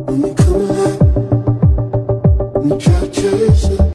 when you come alive, when you try to chase it.